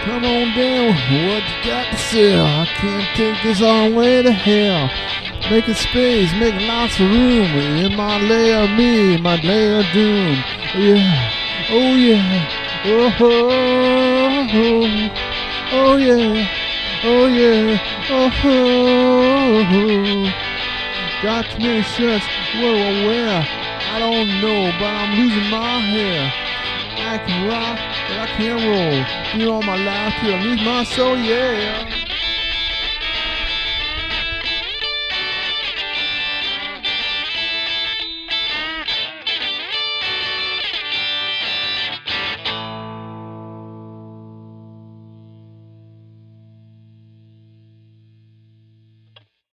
Come on down, what you got to sell? I can't take this all the way to hell. Making space, making lots of room in my lair of me, my lair of doom. Yeah, oh yeah, oh oh, oh, oh yeah, oh yeah, oh oh. Got too many shirts, what do I wear? I don't know, but I'm losing my hair. I can rock, but I can't roll. You know my life till I lose my soul, yeah.